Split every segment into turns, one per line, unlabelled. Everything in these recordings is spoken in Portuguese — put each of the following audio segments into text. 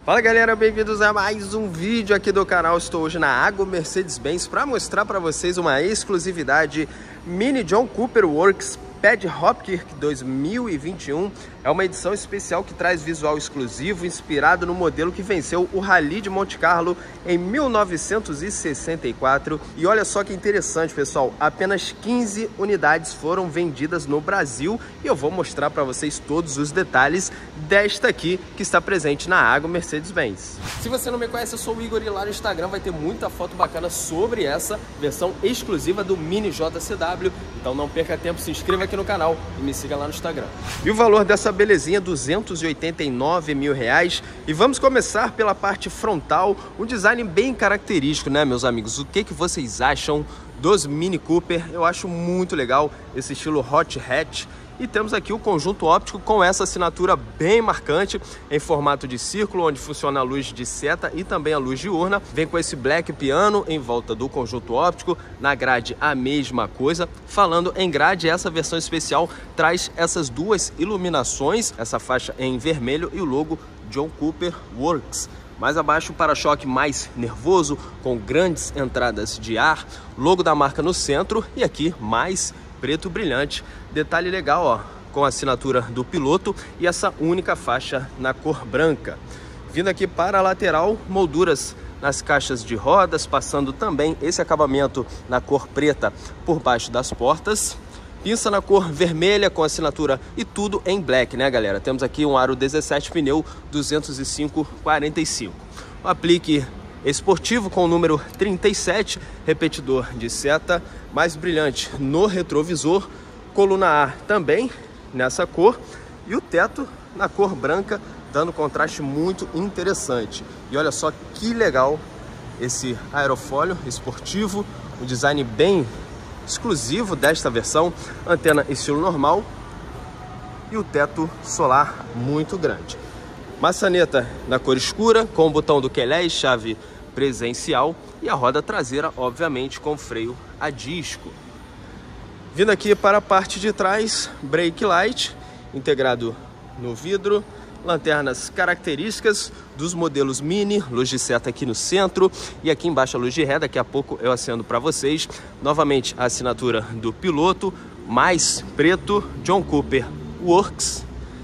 Fala galera, bem-vindos a mais um vídeo aqui do canal. Estou hoje na Água Mercedes-Benz para mostrar para vocês uma exclusividade Mini John Cooper Works Pad Hopkirk 2021. É uma edição especial que traz visual exclusivo inspirado no modelo que venceu o Rally de Monte Carlo em 1964. E olha só que interessante, pessoal, apenas 15 unidades foram vendidas no Brasil e eu vou mostrar para vocês todos os detalhes desta aqui que está presente na Água Mercedes-Benz. Se você não me conhece, eu sou o Igor e lá no Instagram vai ter muita foto bacana sobre essa versão exclusiva do Mini JCW. Então não perca tempo, se inscreva aqui no canal e me siga lá no Instagram. E o valor dessa belezinha, R$289 mil. E vamos começar pela parte frontal, um design bem característico, né, meus amigos? O que vocês acham dos Mini Cooper? Eu acho muito legal esse estilo hot hatch. E temos aqui o conjunto óptico com essa assinatura bem marcante em formato de círculo, onde funciona a luz de seta e também a luz diurna. Vem com esse black piano em volta do conjunto óptico, na grade a mesma coisa. Falando em grade, essa versão especial traz essas duas iluminações, essa faixa em vermelho e o logo John Cooper Works. Mais abaixo, o para-choque mais nervoso, com grandes entradas de ar, logo da marca no centro e aqui mais preto brilhante. Detalhe legal, ó, com a assinatura do piloto e essa única faixa na cor branca. Vindo aqui para a lateral, molduras nas caixas de rodas, passando também esse acabamento na cor preta por baixo das portas. Pinça na cor vermelha com assinatura e tudo em black, né, galera? Temos aqui um aro 17 pneu 205/45. O aplique esportivo com o número 37, repetidor de seta mais brilhante no retrovisor, coluna A também nessa cor e o teto na cor branca, dando contraste muito interessante. E olha só que legal esse aerofólio esportivo, um design bem exclusivo desta versão, antena estilo normal e o teto solar muito grande. Maçaneta na cor escura com o botão do Quelé e chave presencial e a roda traseira, obviamente, com freio a disco. Vindo aqui para a parte de trás, brake light integrado no vidro, lanternas características dos modelos Mini, luz de seta aqui no centro e aqui embaixo a luz de ré. Daqui a pouco eu acendo para vocês. Novamente a assinatura do piloto, mais preto, John Cooper Works.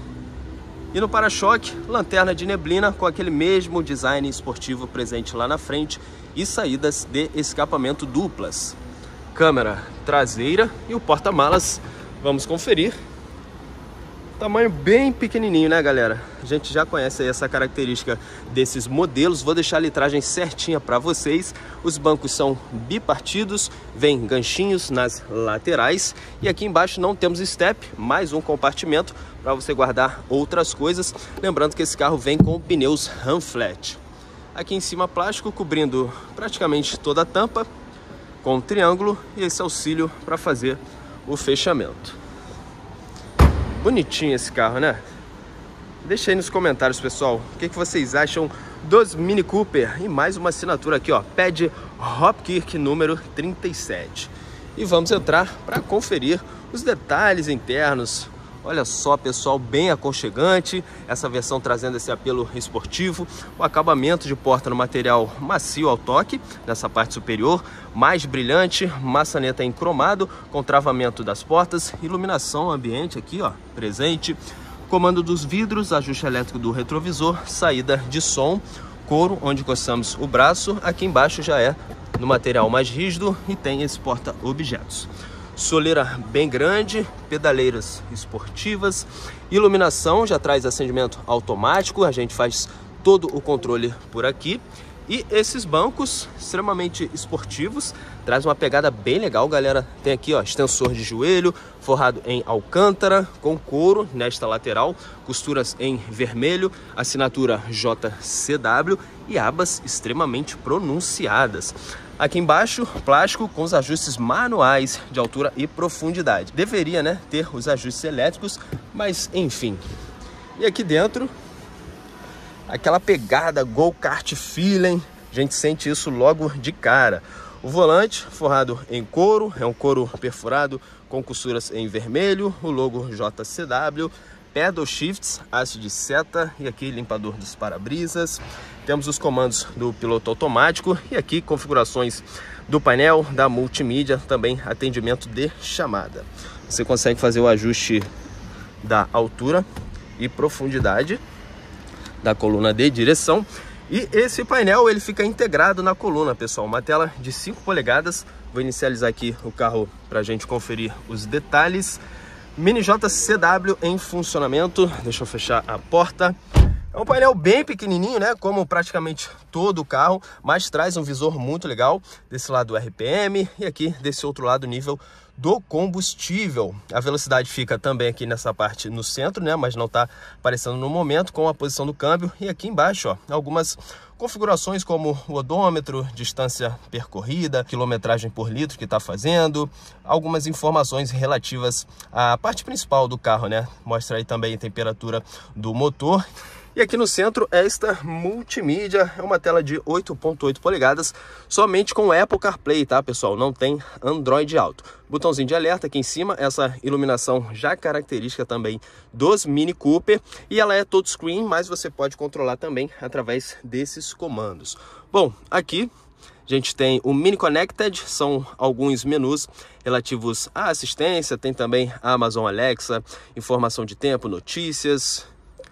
E no para-choque, lanterna de neblina com aquele mesmo design esportivo presente lá na frente e saídas de escapamento duplas. Câmera traseira e o porta-malas, vamos conferir. Tamanho bem pequenininho, né, galera? A gente já conhece aí essa característica desses modelos. Vou deixar a litragem certinha para vocês. Os bancos são bipartidos, vem ganchinhos nas laterais e aqui embaixo não temos step, mais um compartimento para você guardar outras coisas. Lembrando que esse carro vem com pneus Ram Flat. Aqui em cima plástico cobrindo praticamente toda a tampa, com um triângulo e esse auxílio para fazer o fechamento. Bonitinho esse carro, né? Deixa aí nos comentários, pessoal, o que vocês acham dos Mini Cooper. E mais uma assinatura aqui, ó, Pad Hopkirk número 37. E vamos entrar para conferir os detalhes internos. Olha só, pessoal, bem aconchegante, essa versão trazendo esse apelo esportivo, o acabamento de porta no material macio ao toque, nessa parte superior, mais brilhante, maçaneta em cromado, com travamento das portas, iluminação ambiente aqui, ó, presente, comando dos vidros, ajuste elétrico do retrovisor, saída de som, couro, onde encostamos o braço, aqui embaixo já é no material mais rígido e tem esse porta-objetos. Soleira bem grande, pedaleiras esportivas, iluminação, já traz acendimento automático, a gente faz todo o controle por aqui. E esses bancos extremamente esportivos, traz uma pegada bem legal, galera. Tem aqui, ó, extensor de joelho, forrado em alcântara, com couro nesta lateral, costuras em vermelho, assinatura JCW e abas extremamente pronunciadas. Aqui embaixo, plástico com os ajustes manuais de altura e profundidade. Deveria, né, ter os ajustes elétricos, mas enfim. E aqui dentro, aquela pegada go-kart feeling, a gente sente isso logo de cara. O volante forrado em couro, é um couro perfurado com costuras em vermelho, o logo JCW, Paddle Shifts, haste de seta e aqui limpador dos para-brisas. Temos os comandos do piloto automático e aqui configurações do painel, da multimídia, também atendimento de chamada. Você consegue fazer o ajuste da altura e profundidade da coluna de direção. E esse painel ele fica integrado na coluna, pessoal. Uma tela de 5 polegadas. Vou inicializar aqui o carro para a gente conferir os detalhes. Mini JCW em funcionamento. Deixa eu fechar a porta. É um painel bem pequenininho, né? Como praticamente todo o carro, mas traz um visor muito legal. Desse lado o RPM e aqui desse outro lado o nível do combustível. A velocidade fica também aqui nessa parte no centro, né? Mas não está aparecendo no momento, com a posição do câmbio. E aqui embaixo, ó, algumas configurações como o odômetro, distância percorrida, quilometragem por litro que está fazendo, algumas informações relativas à parte principal do carro, né? Mostra aí também a temperatura do motor. E aqui no centro, esta multimídia é uma tela de 8.8 polegadas, somente com Apple CarPlay, tá, pessoal? Não tem Android Auto. Botãozinho de alerta aqui em cima, essa iluminação já característica também dos Mini Cooper. E ela é touchscreen, mas você pode controlar também através desses comandos. Bom, aqui a gente tem o Mini Connected, são alguns menus relativos à assistência, tem também a Amazon Alexa, informação de tempo, notícias,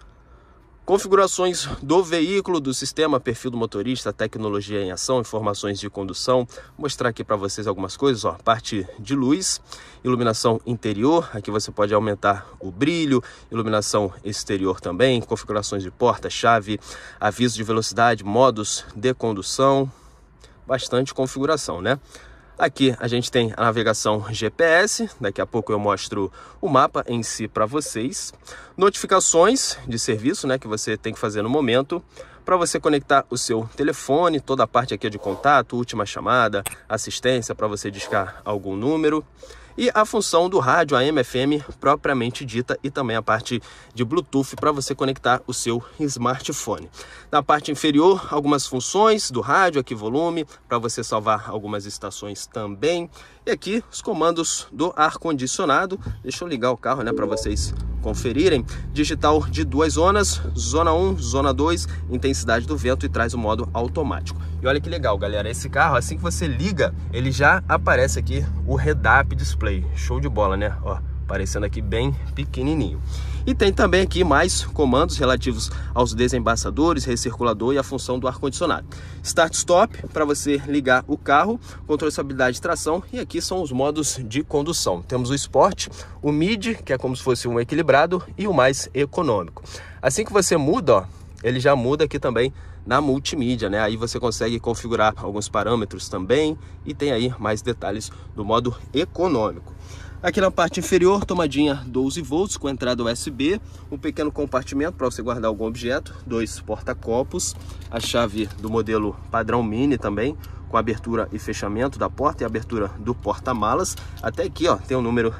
configurações do veículo, do sistema, perfil do motorista, tecnologia em ação, informações de condução. Vou mostrar aqui para vocês algumas coisas, ó, parte de luz, iluminação interior, aqui você pode aumentar o brilho, iluminação exterior também, configurações de porta, chave, aviso de velocidade, modos de condução, bastante configuração, né? Aqui a gente tem a navegação GPS, daqui a pouco eu mostro o mapa em si para vocês. Notificações de serviço, né, que você tem que fazer no momento, para você conectar o seu telefone, toda a parte aqui de contato, última chamada, assistência para você discar algum número. E a função do rádio AM/FM propriamente dita e também a parte de Bluetooth para você conectar o seu smartphone. Na parte inferior, algumas funções do rádio, aqui volume, para você salvar algumas estações também. E aqui os comandos do ar-condicionado. Deixa eu ligar o carro, né, para vocês conferirem. Digital de 2 zonas, zona 1, zona 2, intensidade do vento e traz o modo automático. E olha que legal, galera, esse carro, assim que você liga, ele já aparece aqui o head-up display. Show de bola, né? Ó, aparecendo aqui bem pequenininho. E tem também aqui mais comandos relativos aos desembaçadores, recirculador e a função do ar-condicionado. Start-stop para você ligar o carro, controle de estabilidade de tração, e aqui são os modos de condução. Temos o Sport, o Mid, que é como se fosse um equilibrado, e o mais econômico. Assim que você muda, ó, ele já muda aqui também na multimídia, né? Aí você consegue configurar alguns parâmetros também e tem aí mais detalhes do modo econômico. Aqui na parte inferior, tomadinha 12 volts com entrada USB, um pequeno compartimento para você guardar algum objeto, 2 porta-copos, a chave do modelo padrão Mini também, com abertura e fechamento da porta e abertura do porta-malas. Até aqui, ó, tem o número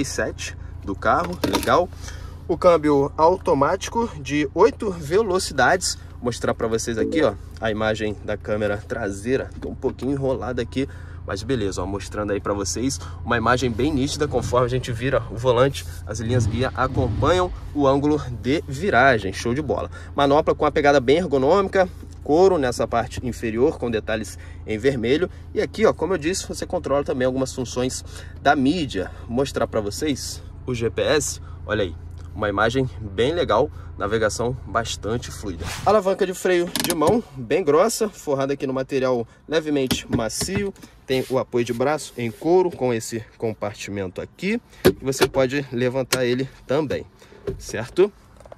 37 do carro, legal. O câmbio automático de 8 velocidades. Vou mostrar para vocês aqui, ó, a imagem da câmera traseira, tá um pouquinho enrolada aqui, mas beleza, ó, mostrando aí para vocês uma imagem bem nítida. Conforme a gente vira o volante, as linhas guia acompanham o ângulo de viragem, show de bola. Manopla com a pegada bem ergonômica, couro nessa parte inferior com detalhes em vermelho. E aqui, ó, como eu disse, você controla também algumas funções da mídia. Vou mostrar para vocês o GPS, olha aí. Uma imagem bem legal, navegação bastante fluida. Alavanca de freio de mão, bem grossa, forrada aqui no material levemente macio. Tem o apoio de braço em couro com esse compartimento aqui. E você pode levantar ele também, certo?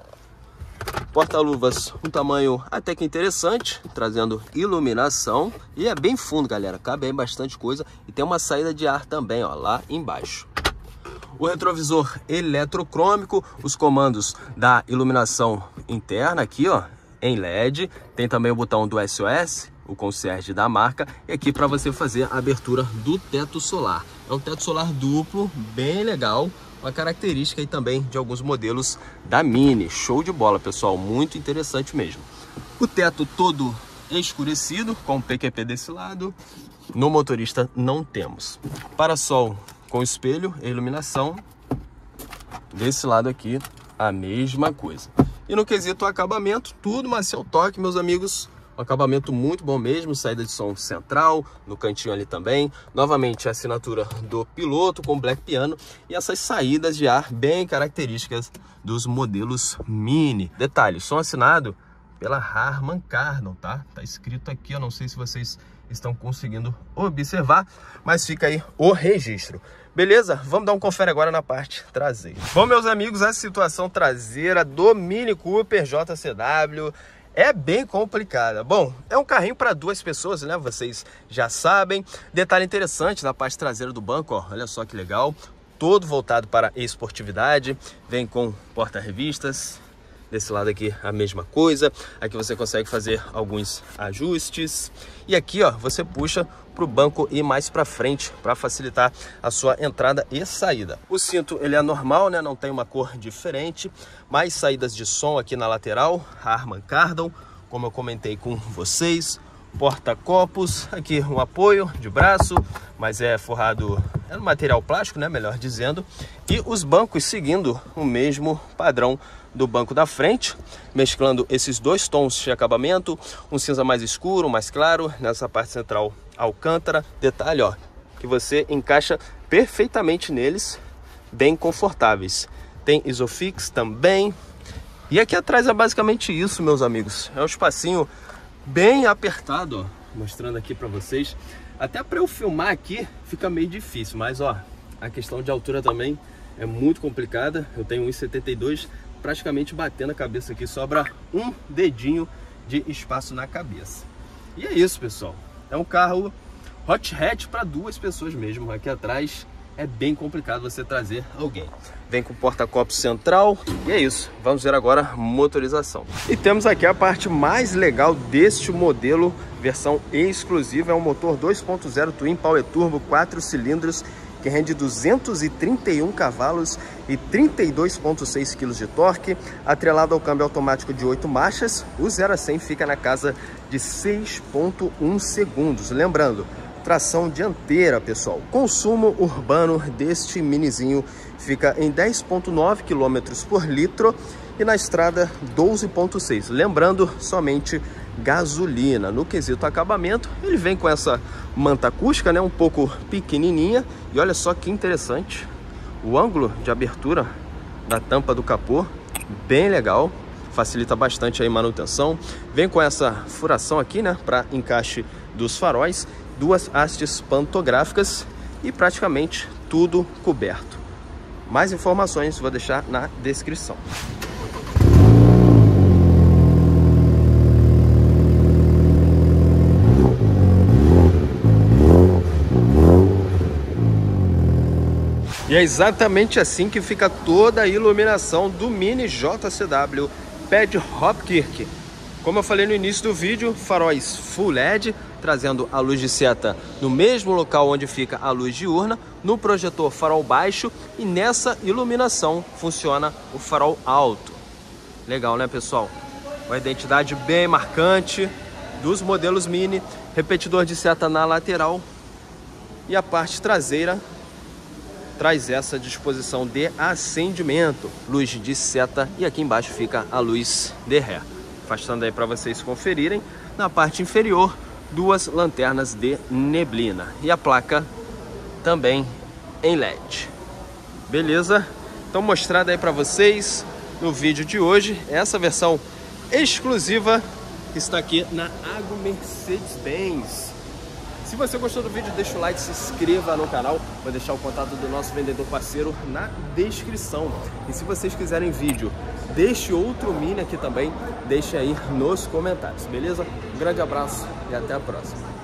Porta-luvas, um tamanho até que interessante, trazendo iluminação. E é bem fundo, galera, cabe aí bastante coisa. E tem uma saída de ar também, ó, lá embaixo. O retrovisor eletrocrômico, os comandos da iluminação interna aqui, ó, em LED. Tem também o botão do SOS, o concierge da marca. E aqui para você fazer a abertura do teto solar. É um teto solar duplo, bem legal. Uma característica aí também de alguns modelos da Mini. Show de bola, pessoal, muito interessante mesmo. O teto todo escurecido, com o PQP desse lado. No motorista não temos. Para-sol com espelho e iluminação. Desse lado aqui a mesma coisa. E no quesito acabamento, tudo macio toque, meus amigos. Um acabamento muito bom mesmo, saída de som central, no cantinho ali também. Novamente a assinatura do piloto com black piano e essas saídas de ar bem características dos modelos Mini. Detalhe, som assinado pela Harman Kardon, tá? Tá escrito aqui, eu não sei se vocês estão conseguindo observar, mas fica aí o registro. Beleza? Vamos dar um confere agora na parte traseira. Bom, meus amigos, a situação traseira do Mini Cooper JCW é bem complicada. Bom, é um carrinho para duas pessoas, né? Vocês já sabem. Detalhe interessante na parte traseira do banco, ó. Olha só que legal. Todo voltado para esportividade. Vem com porta-revistas. Desse lado aqui a mesma coisa. Aqui você consegue fazer alguns ajustes. E aqui, ó, você puxa para o banco ir mais para frente para facilitar a sua entrada e saída. O cinto ele é normal, né? Não tem uma cor diferente. Mais saídas de som aqui na lateral, Harman Kardon, como eu comentei com vocês. Porta-copos, aqui um apoio de braço, mas é forrado no material plástico, né? Melhor dizendo. E os bancos seguindo o mesmo padrão do banco da frente, mesclando esses dois tons de acabamento, um cinza mais escuro, mais claro, nessa parte central alcântara. Detalhe, ó, que você encaixa perfeitamente neles, bem confortáveis. Tem Isofix também. E aqui atrás é basicamente isso, meus amigos. É um espacinho bem apertado, ó, mostrando aqui para vocês. Até para eu filmar aqui fica meio difícil, mas ó, a questão de altura também é muito complicada. Eu tenho 1,72, praticamente batendo a cabeça aqui, sobra um dedinho de espaço na cabeça. E é isso, pessoal. É um carro hot hatch para duas pessoas mesmo. Aqui atrás é bem complicado você trazer alguém. Vem com porta-copos central e é isso. Vamos ver agora a motorização. E temos aqui a parte mais legal deste modelo, versão exclusiva. É um motor 2.0 Twin Power Turbo, 4 cilindros, que rende 231 cavalos e 32,6 kg de torque, atrelado ao câmbio automático de 8 marchas. O 0 a 100 fica na casa de 6,1 segundos. Lembrando, tração dianteira, pessoal. Consumo urbano deste minizinho fica em 10,9 km por litro e na estrada 12,6. Lembrando, somente gasolina. No quesito acabamento, ele vem com essa manta acústica, né, um pouco pequenininha. E olha só que interessante, o ângulo de abertura da tampa do capô, bem legal, facilita bastante a manutenção. Vem com essa furação aqui, né, para encaixe dos faróis, duas hastes pantográficas e praticamente tudo coberto. Mais informações vou deixar na descrição. E é exatamente assim que fica toda a iluminação do Mini JCW Pad Hopkirk. Como eu falei no início do vídeo, faróis Full LED, trazendo a luz de seta no mesmo local onde fica a luz diurna, no projetor farol baixo, e nessa iluminação funciona o farol alto. Legal, né, pessoal? Uma identidade bem marcante dos modelos Mini, repetidor de seta na lateral, e a parte traseira traz essa disposição de acendimento, luz de seta, e aqui embaixo fica a luz de ré. Afastando aí para vocês conferirem, na parte inferior, duas lanternas de neblina e a placa também em LED. Beleza? Então, mostrado aí para vocês no vídeo de hoje, essa versão exclusiva que está aqui na Agro Mercedes-Benz. Se você gostou do vídeo, deixa o like, se inscreva no canal. Vou deixar o contato do nosso vendedor parceiro na descrição. E se vocês quiserem vídeo deste outro Mini aqui também, deixe aí nos comentários, beleza? Um grande abraço e até a próxima.